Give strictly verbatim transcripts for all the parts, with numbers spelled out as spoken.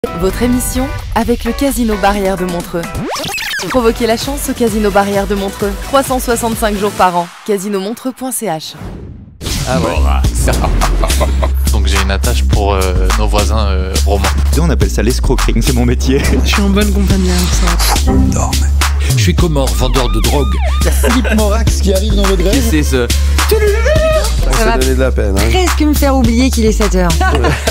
Votre émission avec le Casino Barrière de Montreux. Provoquez la chance au Casino Barrière de Montreux. trois cent soixante-cinq jours par an. casino montreux point c h. Ah ouais. Donc j'ai une attache pour euh, nos voisins euh, romains. On appelle ça l'escroquerie, c'est mon métier. Je suis en bonne compagnie avec ça. Dorme. Je suis Comore, vendeur de drogue. Philippe Morax qui arrive dans votre grève. C'est ce... Ça, ça va donner de la peine. Hein. Presque me faire oublier qu'il est sept heures.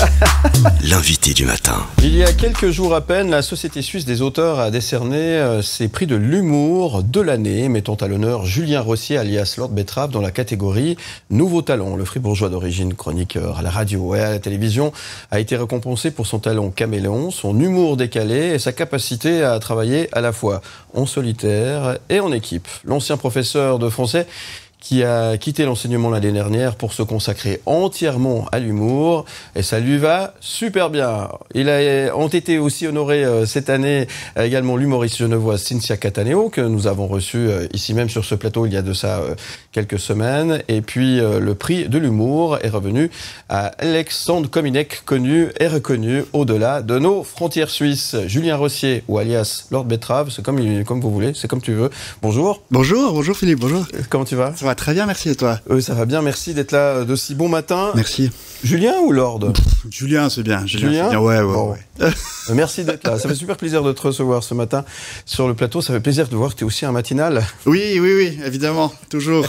L'invité du matin. Il y a quelques jours à peine, la Société suisse des auteurs a décerné euh, ses prix de l'humour de l'année, mettant à l'honneur Julien Rossier alias Lord Betrave dans la catégorie Nouveau Talent. Le fribourgeois d'origine chroniqueur à la radio et à la télévision a été récompensé pour son talent caméléon, son humour décalé et sa capacité à travailler à la fois en solitaire et en équipe. L'ancien professeur de français qui a quitté l'enseignement l'année dernière pour se consacrer entièrement à l'humour. Et ça lui va super bien. Il a ont été aussi honorés euh, cette année euh, également l'humoriste genevoise Cynthia Cataneo, que nous avons reçu euh, ici même sur ce plateau il y a de ça euh, quelques semaines. Et puis euh, le prix de l'humour est revenu à Alexandre Kominek, connu et reconnu au-delà de nos frontières suisses. Julien Rossier, ou alias Lord Betrave, c'est comme, comme vous voulez, c'est comme tu veux. Bonjour. Bonjour, bonjour Philippe, bonjour. Comment tu vas ? Ça va très bien, merci, et toi ? Oui, ça va bien, merci d'être là de si bon matin. Merci. Julien ou Lord ? Pff, Julien, c'est bien. Julien, Julien c'est bien. Ouais, ouais, bon. ouais. Merci d'être là. Ça fait super plaisir de te recevoir ce matin sur le plateau. Ça fait plaisir de voir que tu es aussi un matinal. Oui, oui, oui, évidemment, toujours.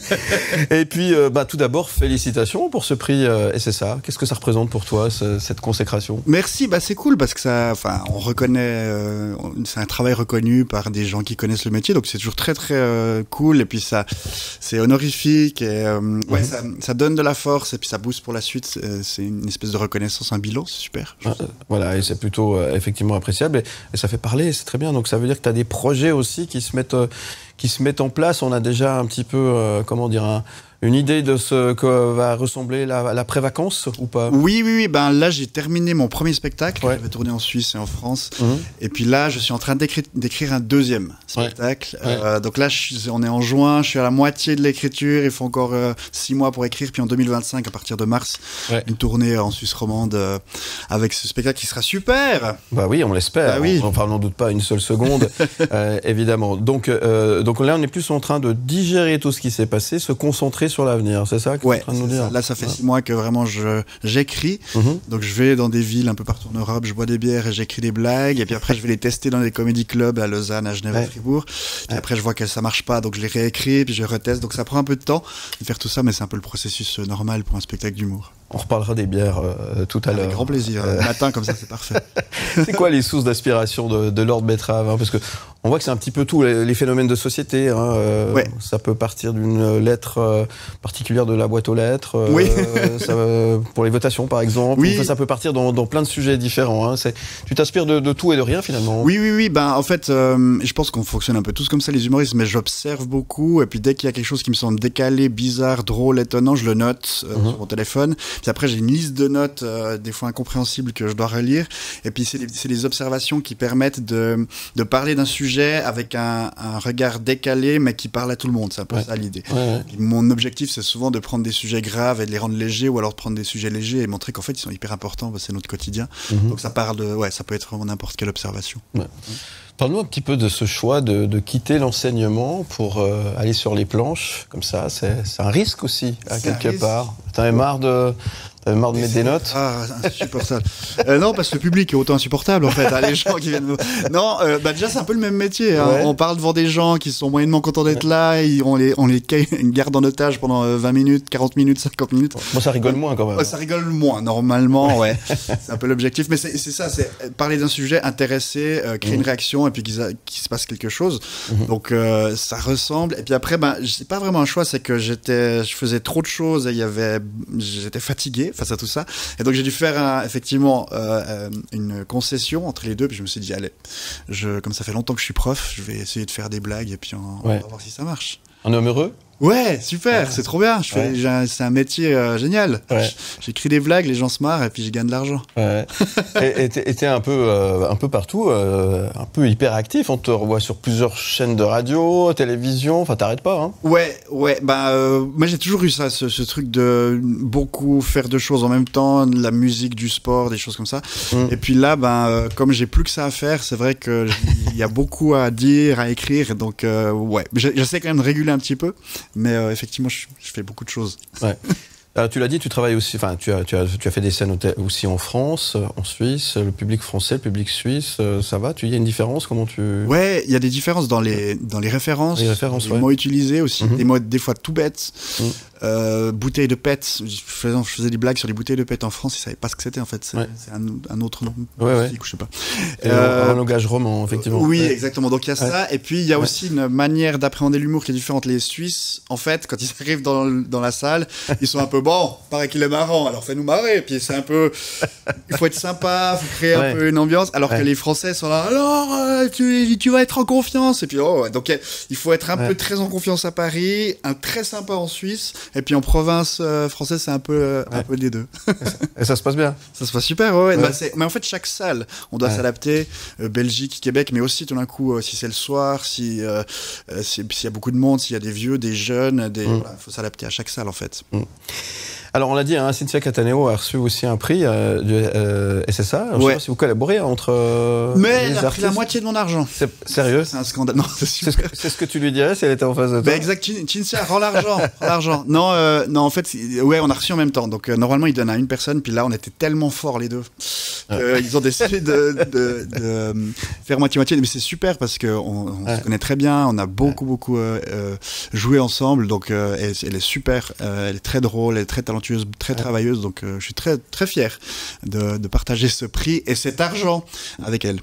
Et puis, euh, bah, tout d'abord, félicitations pour ce prix euh, S S A. Qu'est-ce que ça représente pour toi, ce, cette consécration ? Merci, bah c'est cool parce que ça, enfin, on reconnaît, euh, c'est un travail reconnu par des gens qui connaissent le métier, donc c'est toujours très très euh, cool. Et puis ça, c'est honorifique et euh, ouais, mmh. ça, ça donne de la force et puis ça booste pour la suite. C'est une espèce de reconnaissance, un bilan, c'est super. Ah, voilà, et c'est plutôt euh, effectivement appréciable et, et ça fait parler, c'est très bien. Donc ça veut dire que tu as des projets aussi qui se mettent, euh, qui se mettent en place. On a déjà un petit peu, euh, comment dire, un, une idée de ce que va ressembler la, la pré-vacances ou pas ? Oui, oui, oui. Ben là, j'ai terminé mon premier spectacle. Ouais. J'avais tourné en Suisse et en France. Mmh. Et puis là, je suis en train d'écrire, d'écrire un deuxième spectacle. Ouais. Euh, donc là, je, on est en juin. Je suis à la moitié de l'écriture. Il faut encore euh, six mois pour écrire. Puis en deux mille vingt-cinq, à partir de mars, ouais. une tournée en Suisse romande euh, avec ce spectacle qui sera super. Bah oui, on l'espère. Bah oui. On n'en doute pas une seule seconde, euh, évidemment. Donc, euh, donc là, on est plus en train de digérer tout ce qui s'est passé, se concentrer sur l'avenir. C'est ça que ouais, tu es en train de nous dire. Ça. Là, ça fait ouais. six mois que vraiment je, j'écris. Mm-hmm. Donc, je vais dans des villes un peu partout en Europe, je bois des bières et j'écris des blagues. Et puis après, je vais les tester dans des comédie clubs à Lausanne, à Genève, ouais. à Fribourg. Puis ouais. après, je vois que ça marche pas, donc je les réécris, puis je reteste. Donc, ça prend un peu de temps de faire tout ça, mais c'est un peu le processus normal pour un spectacle d'humour. On reparlera des bières euh, tout à Avec l'heure. Avec grand plaisir. Euh... Le matin, comme ça, c'est parfait. C'est quoi les sources d'inspiration de, de Lord Betrave, hein, parce que on voit que c'est un petit peu tout, les, les phénomènes de société. Hein, euh, ouais. Ça peut partir d'une lettre euh, particulière de la boîte aux lettres, euh, oui. ça, euh, pour les votations, par exemple. Oui. Enfin, ça peut partir dans, dans plein de sujets différents. Hein. C'est, tu t'inspires de, de tout et de rien, finalement. Oui, oui, oui. Ben, en fait, euh, je pense qu'on fonctionne un peu tous comme ça, les humoristes, mais j'observe beaucoup. Et puis, dès qu'il y a quelque chose qui me semble décalé, bizarre, drôle, étonnant, je le note euh, mm-hmm. sur mon téléphone. Puis après, j'ai une liste de notes, euh, des fois incompréhensibles, que je dois relire. Et puis, c'est, les, c'est les observations qui permettent de, de parler d'un sujet avec un, un regard décalé, mais qui parle à tout le monde. C'est un peu ouais. ça l'idée. Ouais, ouais. Mon objectif, c'est souvent de prendre des sujets graves et de les rendre légers, ou alors de prendre des sujets légers et montrer qu'en fait, ils sont hyper importants, c'est notre quotidien. Mm-hmm. Donc ça parle de, ouais, ça peut être vraiment n'importe quelle observation. Ouais. Parle-nous un petit peu de ce choix de, de quitter l'enseignement pour euh, aller sur les planches, comme ça. C'est, c'est un risque aussi, à c'est quelque part. T'en avais marre de... T'avais marre de mettre des notes ? Ah, insupportable. euh, non, parce que le public est autant insupportable, en fait. Hein, les gens qui viennent... Non, euh, bah déjà, c'est un peu le même métier. Hein. Ouais. On parle devant des gens qui sont moyennement contents d'être là, et on les, on les garde en otage pendant vingt minutes, quarante minutes, cinquante minutes. Bon, ça rigole moins, quand même. Ouais, ça rigole moins, normalement, ouais. C'est un peu l'objectif. Mais c'est, c'est ça, c'est parler d'un sujet, intéresser, euh, créer mmh. une réaction, et puis qu'il, a, qu'il se passe quelque chose. Mmh. Donc, euh, ça ressemble. Et puis après, ben, c'est pas vraiment un choix, c'est que j'étais, je faisais trop de choses, et il y avait, j'étais fatigué face à tout ça, et donc j'ai dû faire un, effectivement euh, une concession entre les deux, puis je me suis dit allez, je, comme ça fait longtemps que je suis prof, je vais essayer de faire des blagues et puis on, ouais. on va voir si ça marche. Un homme heureux ? Ouais, super, Ouais. c'est trop bien. Je fais, Ouais. j'ai un- c'est un métier euh, génial. Ouais. J'écris des blagues, les gens se marrent et puis je gagne de l'argent. Ouais. et et t'es et t'es un peu, euh, un peu partout, euh, un peu hyper actif. On te revoit sur plusieurs chaînes de radio, télévision. Enfin, t'arrêtes pas. Hein. Ouais, ouais, bah, euh, moi j'ai toujours eu ça, ce, ce truc de beaucoup faire de choses en même temps, de la musique, du sport, des choses comme ça. Mm. Et puis là, ben, euh, comme j'ai plus que ça à faire, c'est vrai que il y a beaucoup à dire, à écrire. Donc, euh, ouais, J'ai- j'essaie quand même de réguler un petit peu, mais euh, effectivement, je, je fais beaucoup de choses. Ouais. Alors, tu l'as dit, tu travailles aussi. Enfin, tu as, tu as, tu as fait des scènes au- aussi en France, euh, en Suisse. Le public français, le public suisse, euh, ça va. Tu y a une différence. Comment tu Ouais, il y a des différences dans les, dans les références, Les références, les ouais. mots utilisés aussi, Mhm. des mots des fois tout bêtes. Mhm. Euh, bouteilles de pète, je faisais, je faisais des blagues sur les bouteilles de pète en France, ils savaient pas ce que c'était en fait, c'est Ouais. c'est un, un autre nom, Ouais, ouais. je sais pas. Et Euh, un langage roman, effectivement. Oui, Ouais. exactement. Donc il y a ça, et puis il y a Ouais. aussi une manière d'appréhender l'humour qui est différente. Les Suisses, en fait, quand ils arrivent dans, le- dans la salle, ils sont un peu bon, paraît qu'il est marrant, alors fais-nous marrer. Et puis c'est un peu, il faut être sympa, faut créer Ouais. un peu une ambiance, alors Ouais. que les Français sont là, alors euh, tu, tu vas être en confiance. Et puis oh, ouais. donc il faut être un Ouais. peu très en confiance à Paris, un très sympa en Suisse, et puis en province euh, française, c'est un peu, euh, un Ouais. peu des deux. Et ça se passe bien. Ça se passe super, ouais. ouais. Ouais. Bah, c'est- mais en fait, chaque salle, on doit Ouais. s'adapter. Euh, Belgique, Québec, mais aussi tout d'un coup, euh, si c'est le soir, si euh, euh, si- s'il y a beaucoup de monde, s'il y a des vieux, des jeunes, des, Mm. voilà, faut s'adapter à chaque salle en fait. Alors, on l'a dit, hein, Cynthia Cataneo a reçu aussi un prix euh, du euh, S S A. Alors, Je Ouais. sais pas si vous collaborez entre. euh, mais les elle a pris la artistes. moitié de mon argent. C'est sérieux. C'est un scandale. Non, c'est C'est ce, super. que, c'est ce que tu lui dirais si elle était en face de toi. Bah exact, Chin- Cynthia, rends l'argent, rends l'argent. Non, euh, non, en fait, c'est- ouais, on a reçu en même temps. Donc euh, normalement, ils donnent à une personne, puis là, on était tellement forts les deux. Euh, ils ont décidé de, de, de, euh, faire moitié-moitié, mais c'est super parce que on, on Ouais. se connaît très bien, on a beaucoup, beaucoup euh, euh, joué ensemble, donc euh, elle, elle est super, euh, elle est très drôle, elle est très talentueuse, très travailleuse, donc euh, je suis très, très fier de, de partager ce prix et cet argent avec elle.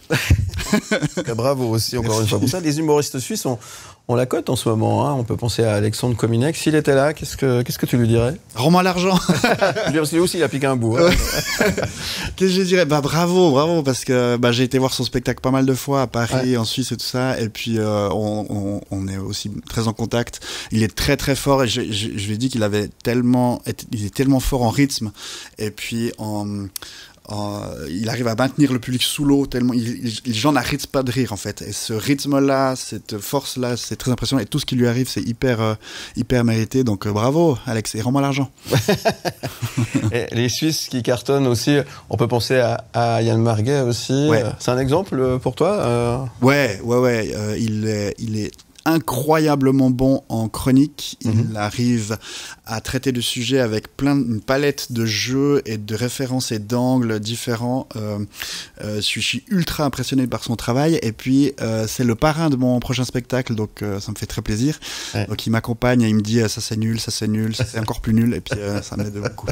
Bravo aussi, encore une fois pour ça. Les humoristes suisses ont, ont la cote en ce moment. Hein. On peut penser à Alexandre Kominek. S'il était là, qu'est-ce que, qu'est-ce que tu lui dirais? Rends-moi l'argent. Je veux dire, parce que lui aussi, il a piqué un bout. Hein. Qu'est-ce que je dirais? Bah bravo, bravo, parce que bah, j'ai été voir son spectacle pas mal de fois à Paris, Ouais. en Suisse et tout ça, et puis euh, on, on, on est aussi très en contact. Il est très très fort, et je, je, je lui ai dit qu'il avait tellement, été- il est tellement fort en rythme, et puis en, en- il arrive à maintenir le public sous l'eau tellement, il, il- les gens n'arrêtent pas de rire en fait. Et ce rythme-là, cette force-là, c'est très impressionnant, et tout ce qui lui arrive, c'est hyper, euh, hyper mérité. Donc euh, bravo, Alex, et rends-moi l'argent. Et les Suisses qui cartonnent aussi, on peut penser à, à Yann Marguet aussi. Ouais. C'est un exemple pour toi euh... Ouais, ouais, ouais. euh, il est, il est incroyablement bon en chronique. Il Mhm. arrive à traiter de sujets avec plein, une palette de jeux et de références et d'angles différents. Euh, euh, je suis- je suis ultra impressionné par son travail. Et puis, euh, c'est le parrain de mon prochain spectacle, donc euh, ça me fait très plaisir. Ouais. Donc, il m'accompagne et il me dit euh, ça c'est nul, ça c'est nul, ça c'est encore plus nul. Et puis, euh, ça m'aide beaucoup.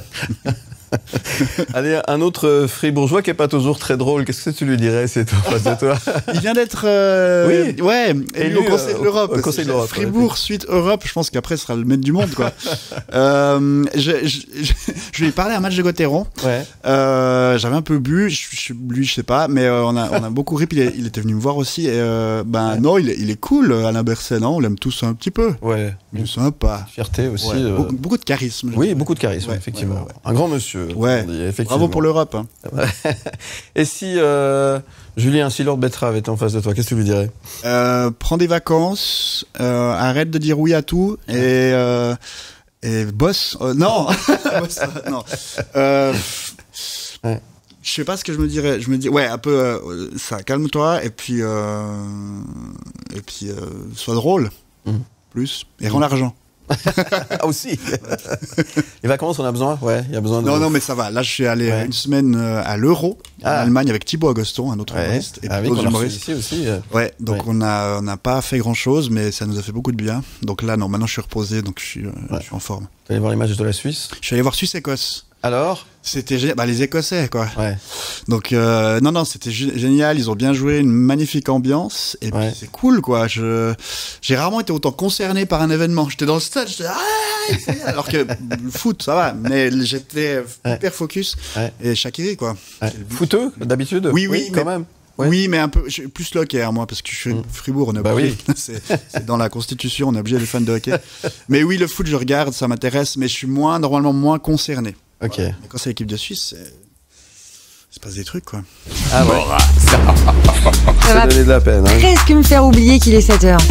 Allez, un autre euh, fribourgeois qui est pas toujours très drôle. Qu'est-ce que tu lui dirais si c'était en face de toi? Il vient d'être euh, Oui. ouais, élu Élu, au Conseil euh, de l'Europe. au Conseil de l'Europe, Fribourg, suite Europe, je pense qu'après ce sera le maître du monde, quoi. euh, je, je, je, je lui ai parlé à un match de Gauthieron. Ouais. Euh, J'avais un peu bu, je, je, lui, je sais pas, mais euh, on, a, on a beaucoup ri. Puis il, est- il était venu me voir aussi. Et, euh, ben non, il est, il est cool, Alain Berset, non, on l'aime tous un petit peu. Ouais. Il est sympa. Fierté aussi. Ouais, euh, beaucoup, beaucoup de charisme. je Oui, trouve. beaucoup de charisme, Ouais, effectivement. ouais, ouais, ouais. Un grand monsieur. Ouais. on dit, effectivement. Bravo pour l'Europe. Hein. Et si euh, Julien, si Lord Betrave était en face de toi, qu'est-ce que tu lui dirais? Euh, prends des vacances, euh, arrête de dire oui à tout et euh, et bosse. Euh, non, Bosse, euh, non. Euh, Ouais. Je sais pas ce que je me dirais. Je me dis ouais un peu euh, ça. Calme-toi et puis euh, et puis euh, sois drôle Mhm. plus et rends l'argent. Ah aussi. Les vacances, on a besoin. Ouais, il y a besoin de. Non non mais ça va. Là je suis allé Ouais. une semaine euh, à l'Euro en Ah. Allemagne avec Thibaut Agoston, un autre Ouais. humoriste et Ah oui, d'autres qu'on a reçu humoristes. ici aussi. euh. Ouais, donc Ouais. on a on n'a pas fait grand chose, mais ça nous a fait beaucoup de bien. Donc là, non, maintenant je suis reposé, donc je suis, euh, Ouais. je suis en forme. T'es allé voir les matchs de la Suisse. Je suis allé voir Suisse-Écosse. Alors? C'était génial. Bah, les Écossais, quoi. Ouais. Donc, euh, non, non, c'était gé- génial. Ils ont bien joué, une magnifique ambiance. Et Ouais. puis, c'est cool, quoi. Je, j'ai rarement été autant concerné par un événement. J'étais dans le stade, j'étais, ah, c'est bien. Alors que le foot, ça va. Mais j'étais Ouais. hyper focus. Ouais. Et Shaqiri, quoi. Ouais. Footeux, d'habitude? Oui, oui, quand mais- même. Ouais. Oui, mais un peu je suis plus le hockey, hein, moi, parce que je suis Mm. Fribourg, on est Bah obligé. oui. c'est, c'est dans la constitution, on est obligé d'être fan de hockey. Mais oui, le foot, je regarde, ça m'intéresse, mais je suis moins, normalement moins concerné. Ok. Voilà. Mais quand c'est l'équipe de Suisse, c'est... il se passe des trucs, quoi. Ah ouais. Ça Ça va donnait de la peine. Hein. presque me faire oublier qu'il est sept heures.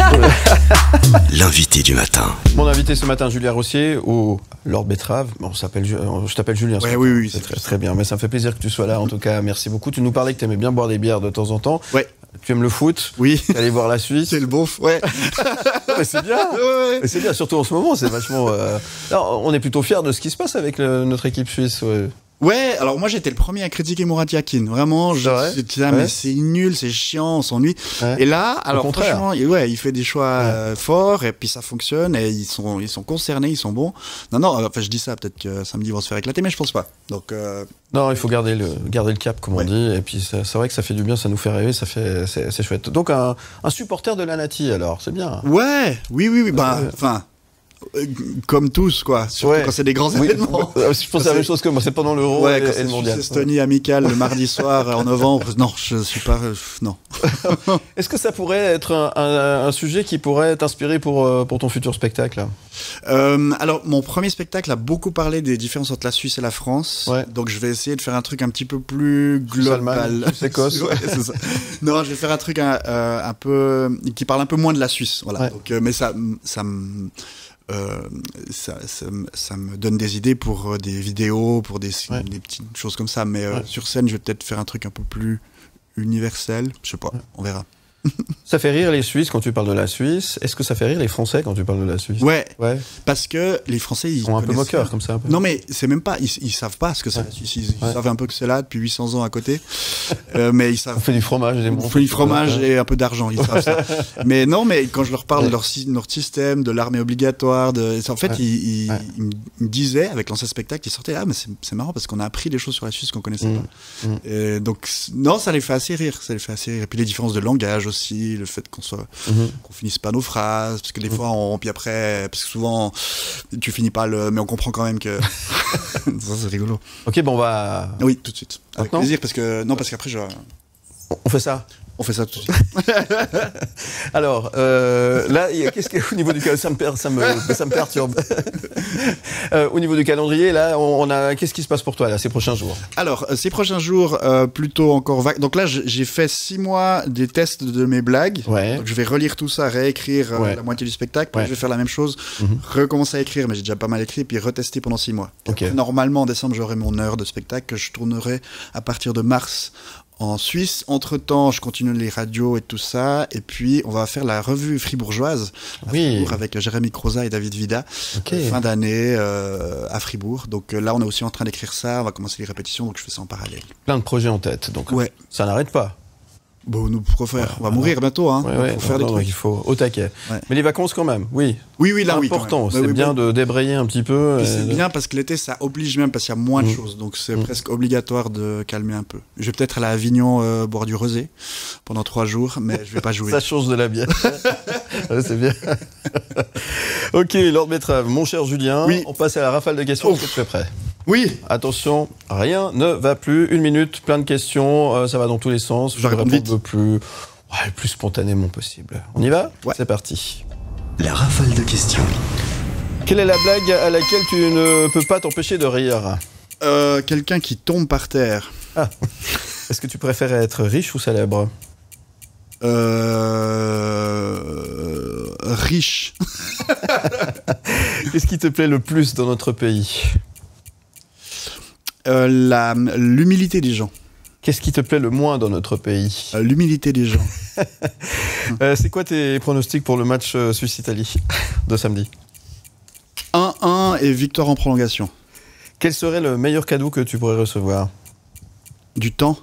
L'invité du matin. Mon invité ce matin, Julien Rossier, ou Lord Betrave. Bon, on s'appelle, Ju- je t'appelle Julien. ce Ouais, matin. oui, oui, C'est c'est très, très bien. Mais ça me fait plaisir que tu sois là. En tout cas, merci beaucoup. Tu nous parlais que tu aimais bien boire des bières de temps en temps. Ouais. Tu aimes le foot. Oui. Aller voir la Suisse. C'est le bon, f- ouais. Non, mais c'est bien. ouais, ouais. Mais c'est bien, surtout en ce moment, c'est vachement. euh, alors, on est plutôt fiers de ce qui se passe avec le- notre équipe suisse. Ouais. Ouais, alors moi j'étais le premier à critiquer Murat Yakin. Vraiment, je C'est vrai me disais, ah, Ouais. mais c'est nul, c'est chiant, on s'ennuie. Ouais. Et là, alors contraire. franchement, il- ouais, il fait des choix Ouais. euh, forts et puis ça fonctionne et ils sont, ils sont concernés, ils sont bons. Non, non, euh, enfin je dis ça, peut-être que samedi ils vont se faire éclater, mais je pense pas. Donc, euh, Non, il faut garder le, garder le cap, comme Ouais. on dit. Et puis, c'est c'est vrai que ça fait du bien, ça nous fait rêver, ça fait, c'est c'est chouette. Donc, un, un supporter de la Nati, alors, c'est bien. ouais, oui, oui, oui, bah, Ouais. enfin, euh, comme tous, quoi. Surtout Ouais. quand c'est des grands Oui, événements. euh, je pense à la même chose que moi, c'est pendant l'Euro Ouais, et, quand et c'est le mondial. Suisse-Estonie amical le mardi soir euh, en novembre, non, je suis pas, euh, non. Est-ce que ça pourrait être un, un- un sujet qui pourrait t'inspirer pour, euh, pour ton futur spectacle? Euh, alors, mon premier spectacle a beaucoup parlé des différences entre la Suisse et la France. Ouais. Donc, je vais essayer de faire un truc un petit peu plus Suisse-Allemagne, global. Suisse-Écosse. Ouais, c'est ça. Non, je vais faire un truc un, euh, un peu qui parle un peu moins de la Suisse. Voilà. Ouais. Donc, euh, mais ça, ça me. Euh, ça, ça, me- ça me donne des idées pour euh, des vidéos, pour des, Ouais. des petites choses comme ça. Mais euh, Ouais. sur scène, je vais peut-être faire un truc un peu plus universel. Je sais pas, on verra. Ça fait rire les Suisses quand tu parles de la Suisse. Est-ce que ça fait rire les Français quand tu parles de la Suisse? Ouais, Ouais. parce que les Français, ils Ils sont un peu connaissent moqueurs, ça. comme ça. Un peu. Non, mais c'est même pas, ils, ils savent pas ce que c'est Ouais. la Suisse. Ils, ils Ouais. savent un peu que c'est là depuis huit cents ans à côté. Euh, mais ils savent. On fait du fromage et des On bons fait du trucs. fromage Ouais. et un peu d'argent, ils savent ça. Mais non, mais quand je leur parle Ouais. de leur, sy- leur système, de l'armée obligatoire, de, en fait, Ouais. ils, ils, Ouais. ils me ils me disaient, avec l'ancien spectacle, ils sortaient, ah, mais c'est c'est marrant parce qu'on a appris des choses sur la Suisse qu'on connaissait Mm. pas. Mm. Et donc, c- non, ça les fait assez rire, ça les fait assez rire. Et puis les différences de langage aussi, le fait qu'on soit, Mhm. qu'on finisse pas nos phrases, parce que des Mm. fois, on, puis après, parce que souvent, tu finis pas le, mais on comprend quand même que, ça c'est rigolo. Ok, bon, on va. Oui, tout de suite. Avec Maintenant plaisir, parce que, non, parce qu'après, je, On fait ça. on fait ça tout de suite. Alors, euh, là, il y a- qu'est-ce que, au niveau du cal- ça me, per- ça me, ça me perturbe. Euh, au niveau du calendrier, là, on, on a, qu'est-ce qui se passe pour toi là, ces prochains jours? Alors, euh, ces prochains jours, euh, plutôt encore vague. Donc là, j- j'ai fait six mois des tests de mes blagues. Ouais. Donc je vais relire tout ça, réécrire euh, Ouais. la moitié du spectacle. Puis Ouais. je vais faire la même chose, Mhm. recommencer à écrire, mais j'ai déjà pas mal écrit, puis retester pendant six mois. Ok. Après, normalement, en décembre, j'aurai mon heure de spectacle que je tournerai à partir de mars en Suisse. Entre-temps, je continue les radios et tout ça. Et puis, on va faire la revue fribourgeoise à Oui. Fribourg avec Jérémy Croza et David Vida. Ok. Euh, fin d'année euh, à Fribourg. Donc euh, là, on est aussi en train d'écrire ça. On va commencer les répétitions, donc je fais ça en parallèle. Plein de projets en tête, donc Ouais. ça n'arrête pas. Bon, nous, pourquoi faire Ouais, On va ouais, mourir bientôt, hein. Ouais, Donc, ouais, faut faire non, des non, trucs. il faut au taquet. Ouais. Mais les vacances quand même, oui. Oui, oui, là, C'est oui. quand important, même. c'est Ouais, oui, bien bon. de débrayer un petit peu. Et et c'est de- bien parce que l'été, ça oblige même parce qu'il y a moins de Mm. choses. Donc c'est Mm. presque obligatoire de calmer un peu. Je vais peut-être aller à Avignon euh, boire du rosé pendant trois jours, mais je vais pas jouer. Ça change de la bière. Ouais, c'est bien. Ok, Lord Betrave, mon cher Julien, Oui. on passe à la rafale de questions. Est-ce que tu es prêt? Oui. Attention, rien ne va plus. Une minute, plein de questions, euh, ça va dans tous les sens. Je réponds réponds vite. le plus, ouais, le plus spontanément possible. On y va? Ouais. C'est parti. La rafale de questions. Quelle est la blague à laquelle tu ne peux pas t'empêcher de rire? Euh, Quelqu'un qui tombe par terre. Est-ce que tu préfères être riche ou célèbre? Euh... Riche. Qu'est-ce qui te plaît le plus dans notre pays? Euh, la L'humilité des gens. Qu'est-ce qui te plaît le moins dans notre pays? Euh, L'humilité des gens. Euh, c'est quoi tes pronostics pour le match euh, Suisse-Italie de samedi? un un et victoire en prolongation. Quel serait le meilleur cadeau que tu pourrais recevoir? Du temps.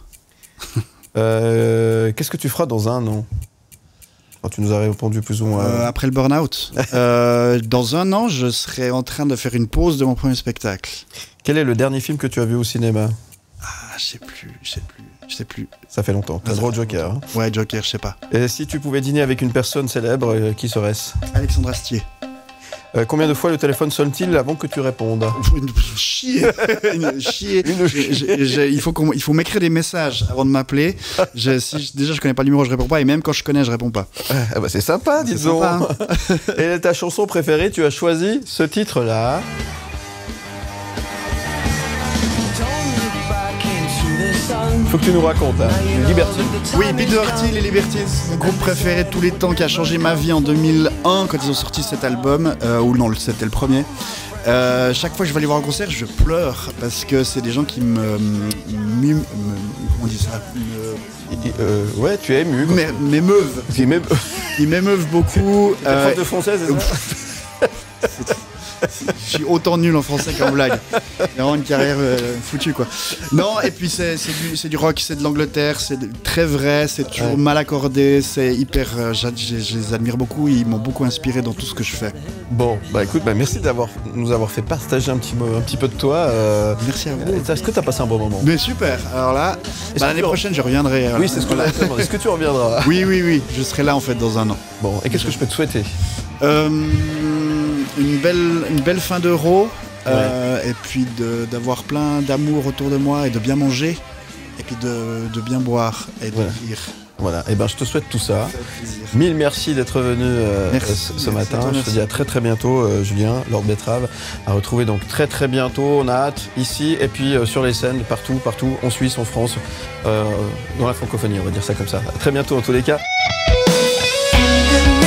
Euh, Qu'est-ce que tu feras dans un an? Oh, tu nous as répondu plus ou moins. Euh, après le burn-out. Euh, dans un an, je serai en train de faire une pause de mon premier spectacle. Quel est le dernier film que tu as vu au cinéma? Ah, je sais plus, je sais plus, je sais plus. Ça fait longtemps. T'as Ça le droit au fait Joker. hein. Ouais, Joker, je sais pas. Et si tu pouvais dîner avec une personne célèbre, euh, qui serait-ce? Alexandre Astier. Euh, combien de fois le téléphone sonne-t-il avant que tu répondes? Chier, chier. J'ai- j'ai- Il faut, qu'on- il faut m'écrire des messages avant de m'appeler. Je- si je- déjà je connais pas le numéro, je réponds pas, et même quand je connais, je réponds pas. Ah bah c'est sympa, dis C'est donc. sympa, Et ta chanson préférée, tu as choisi ce titre-là. Faut que tu nous racontes, hein. Liberty. Oui, Pete Doherty, les Libertines, mon groupe préféré de tous les temps qui a changé ma vie en deux mille un quand ils ont sorti cet album, euh, ou non, c'était le premier. Euh, chaque fois que je vais aller voir un concert, je pleure parce que c'est des gens qui me, me, me- on dit ça, me- Et, euh, ouais, tu es ému. quoi. m'é- m'émeuvent. C'est même. Ils m'émeuvent beaucoup. T'es euh, prof de français, c'est ça? Je suis autant nul en français qu'en blague. C'est vraiment une carrière euh, foutue, quoi. Non, et puis c'est c'est du, c'est du rock, c'est de l'Angleterre, c'est de- très vrai, c'est toujours Ouais. mal accordé, c'est hyper. euh, j'a- je je les admire beaucoup, ils m'ont beaucoup inspiré dans tout ce que je fais. Bon, bah écoute, bah merci d'avoir nous avoir fait partager un petit, mo- un petit peu de toi. euh, Merci à vous. Est-ce que tu as passé un bon moment? Mais super, alors là, Est-ce bah, que l'année tu- prochaine je reviendrai. alors. Oui, c'est ce que Voilà. je voulais te demander. Est-ce que tu reviendras? Oui, oui, oui, je serai là en fait dans un an. Bon, et qu'est-ce que je peux te souhaiter? Euh, une, belle, une belle fin d'euro, euh, et puis de- d'avoir plein d'amour autour de moi et de bien manger, et puis de, de bien boire et de Voilà. rire. Voilà, et ben je te souhaite tout ça. Ça fait plaisir. Mille merci d'être venu euh, Merci, euh, ce, ce merci matin. à toi, Je te merci. dis à très très bientôt, euh, Julien, Lord Betrave, à retrouver donc très très bientôt. On a hâte ici et puis euh, sur les scènes, partout, partout, en Suisse, en France, euh, dans la francophonie, on va dire ça comme ça. À très bientôt en tous les cas. And